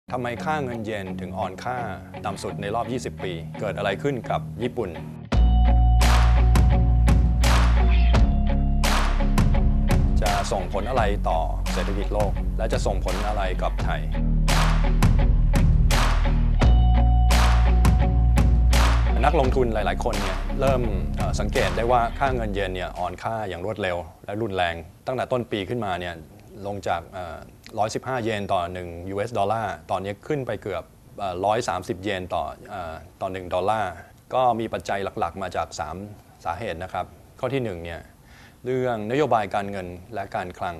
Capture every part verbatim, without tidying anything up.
ทำไมค่าเงินเยนถึงอ่อนค่าต่ำสุดในรอบ ยี่สิบ ปี เกิดอะไรขึ้นกับญี่ปุ่น จะส่งผลอะไรต่อเศรษฐกิจโลก และจะส่งผลอะไรกับไทย นักลงทุนหลายๆคนเนี่ยเริ่มสังเกตได้ว่าค่าเงินเยนเนี่ยอ่อนค่าอย่างรวดเร็วและรุนแรงตั้งแต่ต้นปีขึ้นมาเนี่ยลงจากหนึ่งร้อยสิบห้าเยนต่อหนึ่ง ยู เอส ดอลลาร์ตอนนี้ขึ้นไปเกือบหนึ่งร้อยสามสิบเยนต่อต่อหนึ่งดอลลาร์ก็มีปัจจัยหลักๆมาจากสามสาเหตุนะครับข้อที่หนึ่งเนี่ยเรื่องนโยบายการเงินและการคลัง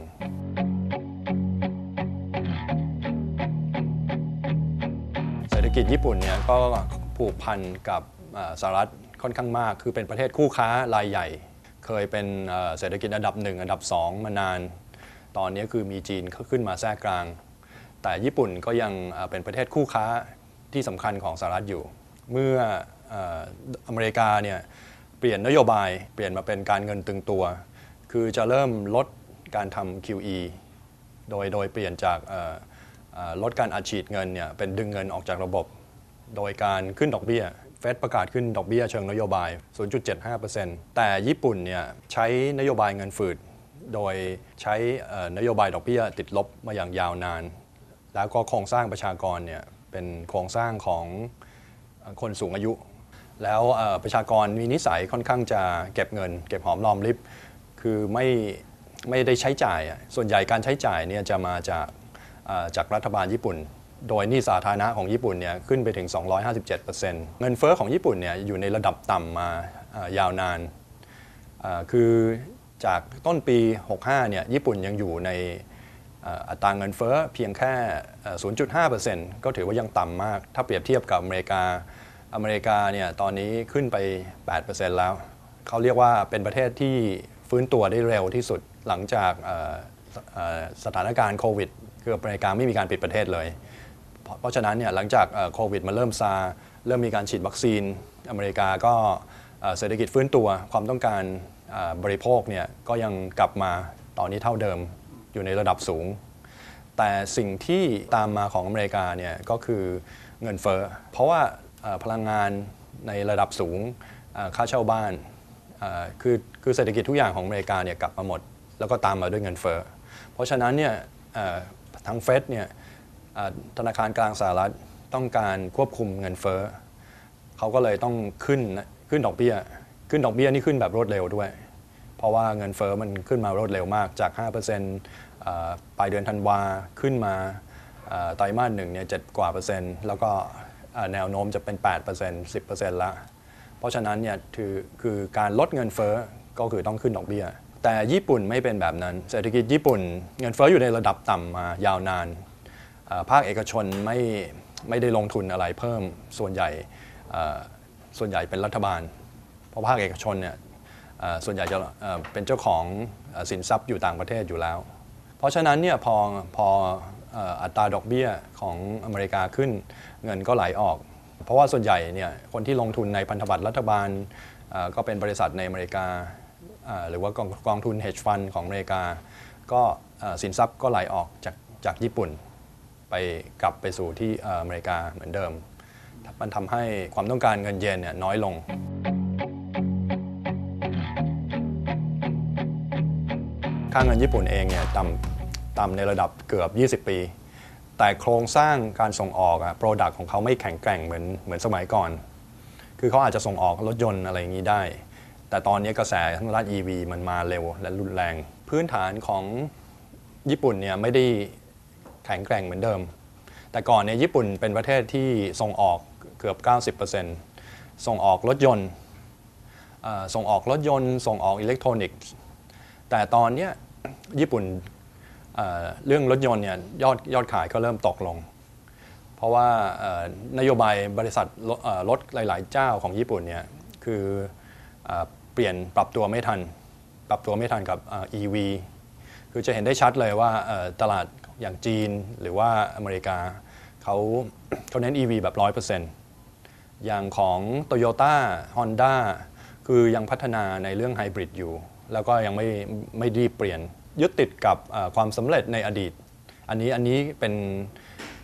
เศรษฐกิจญี่ปุ่นเนี่ยก็ผูกพันกับสหรัฐค่อนข้างมากคือเป็นประเทศคู่ค้ารายใหญ่เคยเป็นเศรษฐกิจอันดับหนึ่งอันดับสองมานานตอนนี้คือมีจีนขึ้นมาแทรกกลางแต่ญี่ปุ่นก็ยังเป็นประเทศคู่ค้าที่สำคัญของสหรัฐอยู่เมื่ออเมริกาเนี่ยเปลี่ยนนโยบายเปลี่ยนมาเป็นการเงินตึงตัวคือจะเริ่มลดการทำ คิว อี โดยโดยเปลี่ยนจากลดการอัดฉีดเงินเนี่ยเป็นดึงเงินออกจากระบบโดยการขึ้นดอกเบี้ยเฟดประกาศขึ้นดอกเบี้ยเชิงนโยบาย ศูนย์จุดเจ็ดห้าเปอร์เซ็นต์ แต่ญี่ปุ่นเนี่ยใช้นโยบายเงินฝืดโดยใช้นโยบายดอกเบี้ยติดลบมาอย่างยาวนานแล้วก็โครงสร้างประชากรเนี่ยเป็นโครงสร้างของคนสูงอายุแล้วประชากรมีนิสัยค่อนข้างจะเก็บเงินเก็บหอมรอมริบคือไม่ไม่ได้ใช้จ่ายส่วนใหญ่การใช้จ่ายเนี่ยจะมาจากจากรัฐบาลญี่ปุ่นโดยหนี้สาธารณะของญี่ปุ่นเนี่ยขึ้นไปถึง สองร้อยห้าสิบเจ็ดเปอร์เซ็นต์ เงินเฟ้อของญี่ปุ่นเนี่ยอยู่ในระดับต่ำมายาวนานคือจากต้นปี หกสิบห้า เนี่ยญี่ปุ่นยังอยู่ในอัตราเงินเฟ้อเพียงแค่ ศูนย์จุดห้าเปอร์เซ็นต์ ก็ถือว่ายังต่ำมากถ้าเปรียบเทียบกับอเมริกาอเมริกาเนี่ยตอนนี้ขึ้นไป แปดเปอร์เซ็นต์ แล้วเขาเรียกว่าเป็นประเทศที่ฟื้นตัวได้เร็วที่สุดหลังจากสถานการณ์โควิดคืออเมริกาไม่มีการปิดประเทศเลยเพราะฉะนั้นเนี่ยหลังจากโควิดมาเริ่มซาเริ่มมีการฉีดวัคซีนอเมริกาก็เศรษฐกิจฟื้นตัวความต้องการบริโภคเนี่ยก็ยังกลับมาตอนนี้เท่าเดิมอยู่ในระดับสูงแต่สิ่งที่ตามมาของอเมริกาเนี่ยก็คือเงินเฟ้อเพราะว่าพลังงานในระดับสูงค่าเช่าบ้านคือคือเศรษฐกิจทุกอย่างของอเมริกาเนี่ยกลับมาหมดแล้วก็ตามมาด้วยเงินเฟ้อเพราะฉะนั้นเนี่ยทางเฟดเนี่ยธนาคารกลางสหรัฐต้องการควบคุมเงินเฟ้อเขาก็เลยต้องขึ้นขึ้นดอกเบี้ยขึ้นดอกเบี้ยนี่ขึ้นแบบรวดเร็วด้วยเพราะว่าเงินเฟ้อมันขึ้นมารวดเร็วมากจาก ห้าเปอร์เซ็นต์ ปลายเดือนธันวาขึ้นมาไตรมาสหนึ่งเนี่ยเจ็ดกว่าเปอร์เซ็นต์แล้วก็แนวโน้มจะเป็น แปดเปอร์เซ็นต์ สิบเปอร์เซ็นต์ ละเพราะฉะนั้นเนี่ยคือคือการลดเงินเฟ้อก็คือต้องขึ้นดอกเบี้ยแต่ญี่ปุ่นไม่เป็นแบบนั้นเศรษฐกิจญี่ปุ่นเงินเฟ้ออยู่ในระดับต่ำมายาวนานภาคเอกชนไม่ไม่ได้ลงทุนอะไรเพิ่มส่วนใหญ่ส่วนใหญ่เป็นรัฐบาลเพราะภาคเอกชนเนี่ยส่วนใหญ่จะเป็นเจ้าของสินทรัพย์อยู่ต่างประเทศอยู่แล้วเพราะฉะนั้นเนี่ยพอพออัตราดอกเบี้ยของอเมริกาขึ้นเงินก็ไหลออกเพราะว่าส่วนใหญ่เนี่ยคนที่ลงทุนในพันธบัตรรัฐบาลก็เป็นบริษัทในอเมริกาหรือว่ากองกองทุน hedge fund ของอเมริกาก็สินทรัพย์ก็ไหลออกจากจากญี่ปุ่นไปกลับไปสู่ที่อเมริกาเหมือนเดิมมันทำให้ความต้องการเงินเยนเนี่ยน้อยลงค่าเงินญี่ปุ่นเองเนี่ยต่ำต่ำในระดับเกือบยี่สิบปีแต่โครงสร้างการส่งออกอะ product ของเขาไม่แข็งแกร่งเหมือนเหมือนสมัยก่อนคือเขาอาจจะส่งออกรถยนต์อะไรอย่างนี้ได้แต่ตอนนี้กระแสทางด้าน อี วี มันมาเร็วและรุนแรงพื้นฐานของญี่ปุ่นเนี่ยไม่ได้แข็งแกร่งเหมือนเดิมแต่ก่อนเนี่ยญี่ปุ่นเป็นประเทศที่ส่งออกเกือบ เก้าสิบเปอร์เซ็นต์ ส่งออกรถยนต์ส่งออกรถยนต์ส่งออกอิเล็กทรอนิกส์แต่ตอนนี้ญี่ปุ่น เ, เรื่องรถยนต์เนี่ยยอดยอดขายก็เริ่มตกลงเพราะว่านโยบายบริษัทรถหลายๆเจ้าของญี่ปุ่นเนี่ยคือเปลี่ยนปรับตัวไม่ทันปรับตัวไม่ทันกับ อี วี คือจะเห็นได้ชัดเลยว่าตลาดอย่างจีนหรือว่าอเมริกาเขาเขาเน้น อี วี แบบ ร้อยเปอร์เซ็นต์ อย่างของ Toyota Honda คือยังพัฒนาในเรื่องไฮบริดอยู่แล้วก็ยังไม่ไม่รีบเปลี่ยนยึดติดกับความสำเร็จในอดีตอันนี้อันนี้เป็น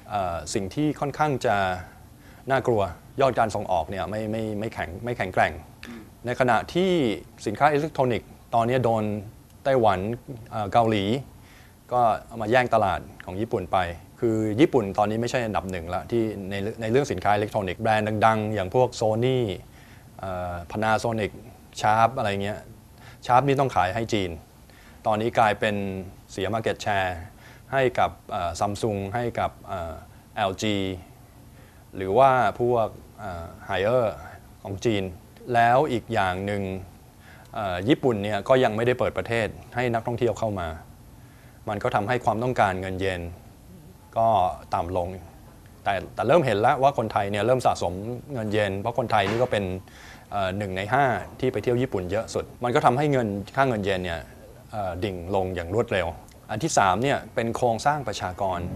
สิ่งที่ค่อนข้างจะน่ากลัวยอดการส่งออกเนี่ยไม่ไม่ไม่แข็งไม่แข็งแกร่งในขณะที่สินค้าอิเล็กทรอนิกส์ตอนนี้โดนไต้หวันเกาหลีก็เอามาแย่งตลาดของญี่ปุ่นไปคือญี่ปุ่นตอนนี้ไม่ใช่อันดับหนึ่งละที่ในในเรื่องสินค้าอิเล็กทรอนิกส์แบรนด์ดังๆอย่างพวก Sony พานาโซนิกชาร์ปอะไรเงี้ยชาร์ปนี่ต้องขายให้จีนตอนนี้กลายเป็นเสีย market share ให้กับซัมซุงให้กับ แอล จี หรือว่าพวกไฮเออร์ของจีนแล้วอีกอย่างหนึ่งญี่ปุ่นเนี่ยก็ยังไม่ได้เปิดประเทศให้นักท่องเที่ยวเข้ามามันก็ทำให้ความต้องการเงินเยนก็ต่ำลงแต่แต่เริ่มเห็นแล้วว่าคนไทยเนี่ยเริ่มสะสมเงินเยนเพราะคนไทยนี่ก็เป็นหนึ่งในห้าที่ไปเที่ยวญี่ปุ่นเยอะสุดมันก็ทำให้เงินค่าเงินเยนเนี่ยดิ่งลงอย่างรวดเร็วอันที่สามเนี่ยเป็นโครงสร้างประชากร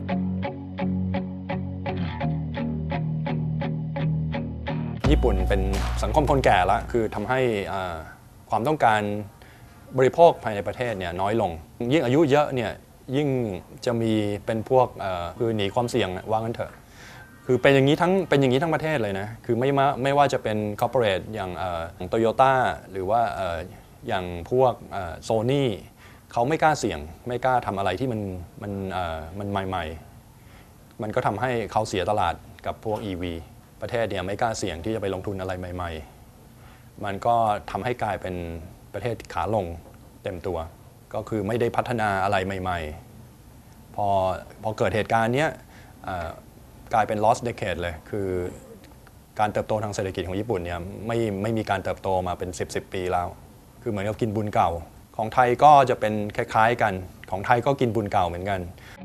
ญี่ปุ่นเป็นสังคมคนแก่ละคือทำให้ความต้องการบริโภคภายในประเทศเนี่ยน้อยลงยิ่งอายุเยอะเนี่ยยิ่งจะมีเป็นพวกคือหนีความเสี่ยงว่างั้นเถอะคือเป็นอย่างนี้ทั้งเป็นอย่างนี้ทั้งประเทศเลยนะคือไม่ไม่ว่าจะเป็นคอร์ปอเรทอย่างโตโยต้าหรือว่าอย่างพวกโซนี่เขาไม่กล้าเสี่ยงไม่กล้าทำอะไรที่มันมันมันใหม่ๆมันก็ทำให้เขาเสียตลาดกับพวก อี วี ประเทศเนี่ยไม่กล้าเสี่ยงที่จะไปลงทุนอะไรใหม่ๆมันก็ทำให้กลายเป็นประเทศขาลงเต็มตัวก็คือไม่ได้พัฒนาอะไรใหม่ๆพอพอเกิดเหตุการณ์นี้กลายเป็น lost decade เลยคือการเติบโตทางเศรษฐกิจของญี่ปุ่นเนี่ยไม่ไม่มีการเติบโตมาเป็นสิบ สิบปีแล้วคือเหมือนกับกินบุญเก่าของไทยก็จะเป็นคล้ายๆกันของไทยก็กินบุญเก่าเหมือนกัน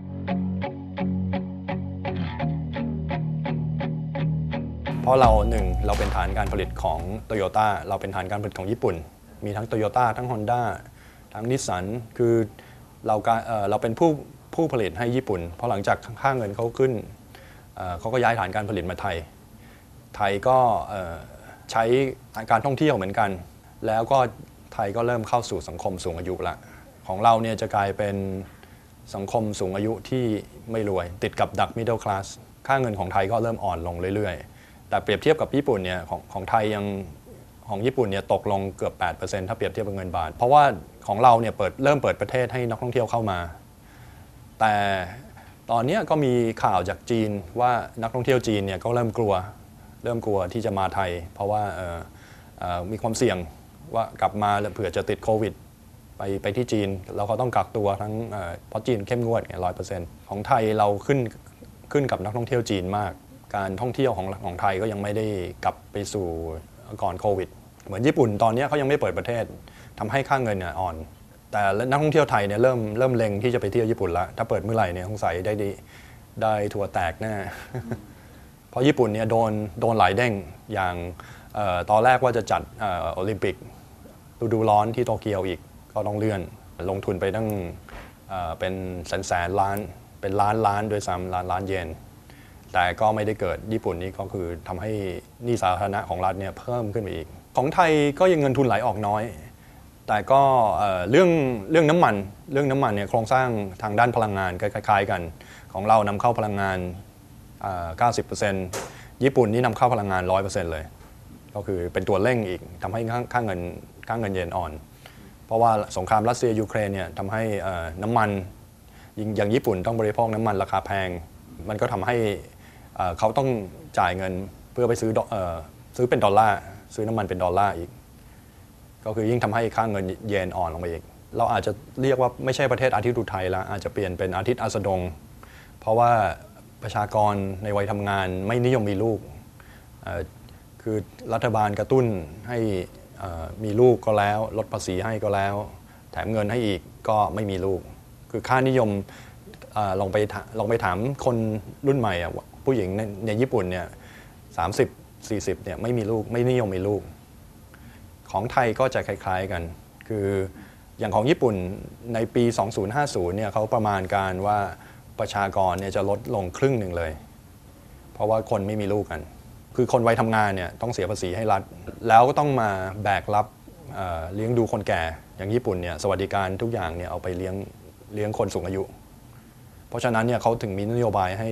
เพราะเราหนึ่งเราเป็นฐานการผลิตของ Toyota เราเป็นฐานการผลิตของญี่ปุ่นมีทั้ง Toyota ทั้ง Honda ทั้ง Nissan คือเราเอ่อเราเป็นผู้ผู้ผลิตให้ญี่ปุ่นเพราะหลังจากค่าเงินเขาขึ้นเอ่อเขาก็ย้ายฐานการผลิตมาไทยไทยก็เอ่อใช้การท่องเที่ยวเหมือนกันแล้วก็ไทยก็เริ่มเข้าสู่สังคมสูงอายุละของเราเนี่ยจะกลายเป็นสังคมสูงอายุที่ไม่รวยติดกับดัก middle class ค่าเงินของไทยก็เริ่มอ่อนลงเรื่อยๆแต่เปรียบเทียบกับญี่ปุ่นเนี่ยของของไทยยังของญี่ปุ่นเนี่ยตกลงเกือบ แปดเปอร์เซ็นต์ ถ้าเปรียบเทียบกับเงินบาทเพราะว่าของเราเนี่ยเปิดเริ่มเปิดประเทศให้นักท่องเที่ยวเข้ามาแต่ตอนนี้ก็มีข่าวจากจีนว่านักท่องเที่ยวจีนเนี่ยก็เริ่มกลัวเริ่มกลัวที่จะมาไทยเพราะว่ามีความเสี่ยงว่ากลับมาแล้วเผื่อจะติดโควิดไปไปที่จีนแล้วเขาต้องกักตัวทั้งเพราะจีนเข้มงวดไงร้อยเปอร์เซ็นต์ของไทยเราขึ้นขึ้นกับนักท่องเที่ยวจีนมากการท่องเที่ยวของของไทยก็ยังไม่ได้กลับไปสู่ก่อนโควิดเหมือนญี่ปุ่นตอนนี้เขายังไม่เปิดประเทศทำให้ค่าเงินเนี่ยอ่อนแต่นักท่องเที่ยวไทยเนี่ยเริ่มเริ่มเล็งที่จะไปเที่ยวญี่ปุ่นแล้วถ้าเปิดเมื่อไหร่เนี่ยสงสัยได้ได้ได้ถั่วแตกแน่ เพราะญี่ปุ่นเนี่ยโดนโดนหลายเด้งอย่างตอนแรกว่าจะจัดโอลิมปิกฤดูร้อนที่โตเกียวอีกก็ต้องเลื่อนลงทุนไปตั้งเป็นแสนแสนล้านเป็นล้านล้านโดยซ้ำล้านล้านเยนแต่ก็ไม่ได้เกิดญี่ปุ่นนี้ก็คือทำให้หนี้สาธารณะของรัฐเนี่ยเพิ่มขึ้นไปอีกของไทยก็ยังเงินทุนไหลออกน้อยแต่ก็เรื่องเรื่องน้ำมันเรื่องน้ำมันเนี่ยโครงสร้างทางด้านพลังงานคล้ายๆกันของเรานำเข้าพลังงาน เก้าสิบเปอร์เซ็นต์ ญี่ปุ่นนี่นำเข้าพลังงาน ร้อยเปอร์เซ็นต์ เลยก็คือเป็นตัวเร่งอีกทำให้ค่าเงินค่าเงินเยนอ่อนเพราะว่าสงครามรัสเซียยูเครนเนี่ยทำให้น้ำมันอย่างญี่ปุ่นต้องบริโภคน้ำมันราคาแพงมันก็ทำให้เขาต้องจ่ายเงินเพื่อไปซื้อซื้อเป็นดอลลาร์ซื้อน้ำมันเป็นดอลลาร์อีกก็คือยิ่งทำให้ค่าเงินเยนอ่อนลงไปอีกเราอาจจะเรียกว่าไม่ใช่ประเทศอาทิตย์อุทัยแล้วอาจจะเปลี่ยนเป็นอาทิตย์อัสดงเพราะว่าประชากรในวัยทำงานไม่นิยมมีลูกคือรัฐบาลกระตุ้นให้มีลูกก็แล้วลดภาษีให้ก็แล้วแถมเงินให้อีกก็ไม่มีลูกคือค่านิยมลองไปลองไปถามคนรุ่นใหม่ผู้หญิงในในญี่ปุ่นเนี่ยสามสิบ สี่สิบเนี่ยไม่มีลูกไม่นิยมมีลูกของไทยก็จะคล้ายๆกันคืออย่างของญี่ปุ่นในปี สองพันห้าสิบ เนี่ยเขาประมาณการว่าประชากรเนี่ยจะลดลงครึ่งหนึ่งเลยเพราะว่าคนไม่มีลูกกันคือคนวัยทำงานเนี่ยต้องเสียภาษีให้รัฐแล้วก็ต้องมาแบกรับเอ่อเลี้ยงดูคนแก่อย่างญี่ปุ่นเนี่ยสวัสดิการทุกอย่างเนี่ยเอาไปเลี้ยงเลี้ยงคนสูงอายุเพราะฉะนั้นเนี่ยเขาถึงมีนโยบายให้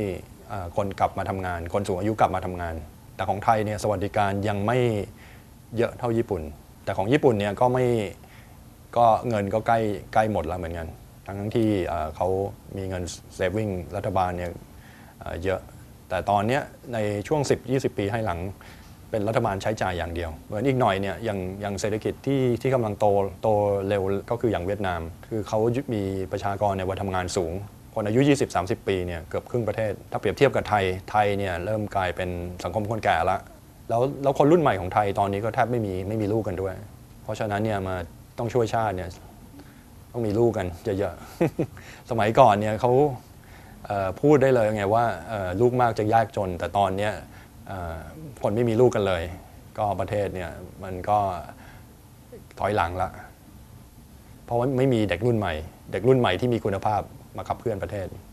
คนกลับมาทำงานคนสูงอายุกลับมาทำงานแต่ของไทยเนี่ยสวัสดิการยังไม่เยอะเท่าญี่ปุ่นแต่ของญี่ปุ่นเนี่ยก็ไม่ก็เงินก็ใกล้ใกล้หมดแล้วเหมือนกันทั้งที่เขามีเงินเซฟวิ่งรัฐบาลเนี่ยเยอะแต่ตอนนี้ในช่วง สิบถึงยี่สิบ ปีให้หลังเป็นรัฐบาลใช้จ่ายอย่างเดียวเหมือนอีกหน่อยเนี่ยอย่างอย่างเศรษฐกิจที่ที่กำลังโตโตเร็วก็คืออย่างเวียดนามคือเขามีประชากรในวัยทำงานสูงคนอายุ ยี่สิบถึงสามสิบ ปีเนี่ยเกือบครึ่งประเทศถ้าเปรียบเทียบกับไทยไทยเนี่ยเริ่มกลายเป็นสังคมคนแก่ละแล้วแล้วคนรุ่นใหม่ของไทยตอนนี้ก็แทบไม่มีไม่มีลูกกันด้วยเพราะฉะนั้นเนี่ยมาต้องช่วยชาติเนี่ยต้องมีลูกกันเยอะๆ สมัยก่อนเนี่ยเขาพูดได้เลยไงว่าลูกมากจะยากจนแต่ตอนนี้คนไม่มีลูกกันเลยก็ประเทศเนี่ยมันก็ถอยหลังละเพราะว่าไม่มีเด็กรุ่นใหม่เด็กรุ่นใหม่ที่มีคุณภาพมาขับเคลื่อนประเทศ